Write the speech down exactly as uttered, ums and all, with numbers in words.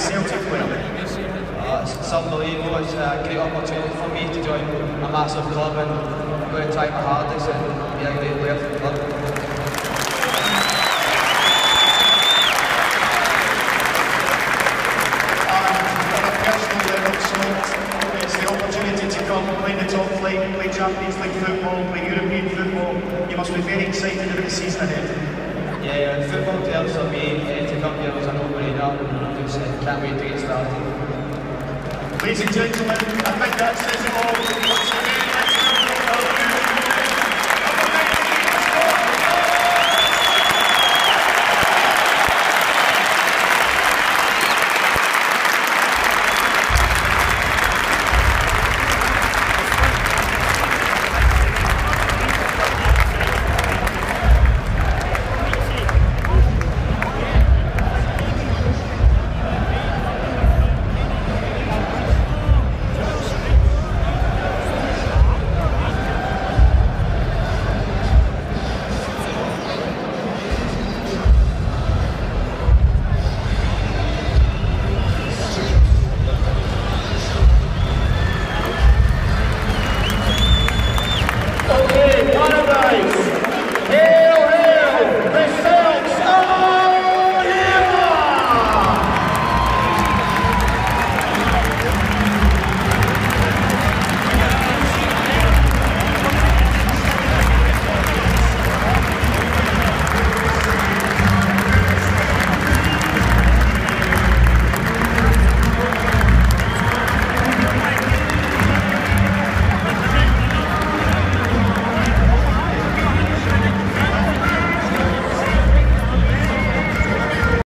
Celtic player? Uh, it's, it's unbelievable. It's a great opportunity for me to join a massive club, and I'm going to try my hardest and be a great player for the club. It's the opportunity to come play the top flight, play Champions League football, play European football. You must be very excited about the season ahead. Yeah, yeah, football terms for me, uh, to come here was a no-brainer, and I just uh, can't wait to get started. Ladies and gentlemen, I think that says it all.